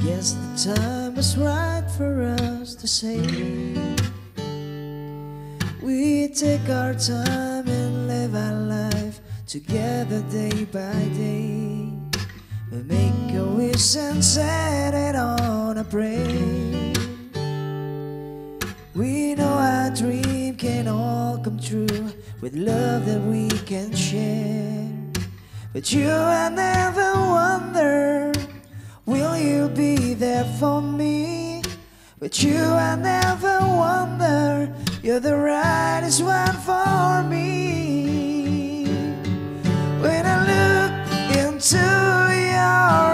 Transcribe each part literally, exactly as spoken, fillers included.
Guess the time was right for us to say we take our time and live our life together day by day. We make a wish and set it on a prayer. We know our dream can all come true with love that we can share. But you, I never wonder, will you be there for me? But you, I never wonder, you're the rightest one for me. When I look into your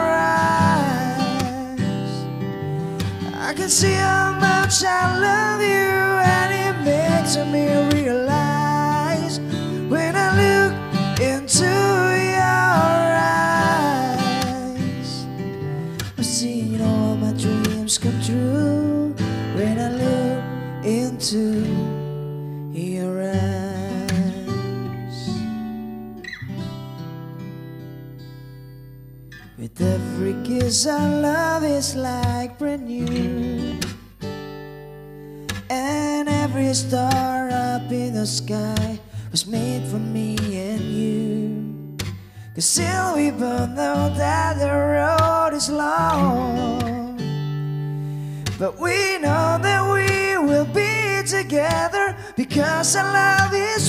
eyes, I can see how much I love you, and it makes me realize. When I look into your eyes, I've seen all my dreams come true. When I look into your eyes, with every kiss our love is like brand new, and every star up in the sky was made for me and you. 'Cause still we both know that the road is long, but we know that we will be together because our love is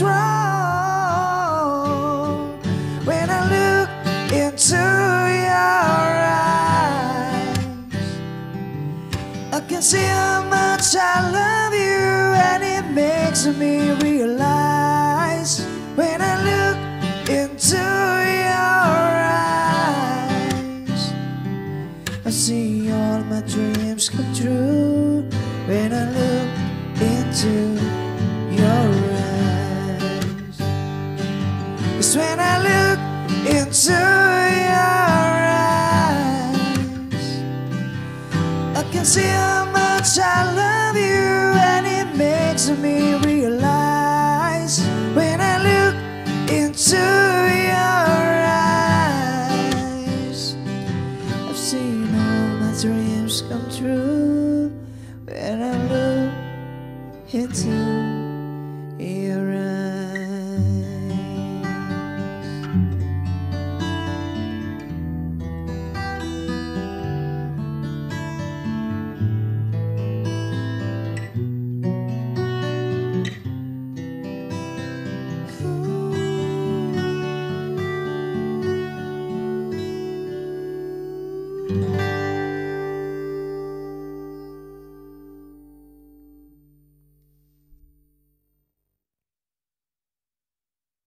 wrong. When I look into your eyes, I can see how much I love you, and it makes me realize. When I look into your eyes, I see all my dreams come true. When I look into your eyes, 'cause when I look into your eyes, I can see how much I love you, and it makes me realize. When I look into your eyes, I've seen all my dreams come true. When I look into